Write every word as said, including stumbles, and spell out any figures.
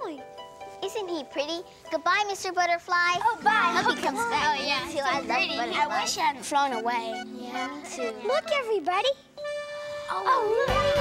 going? Isn't he pretty? Goodbye, Mister Butterfly. Oh, bye. Hope he comes back. Oh, yeah. Me too. So I love pretty. butterflies. I wish I hadn't flown away. Yeah, me too. Look, everybody. Oh, oh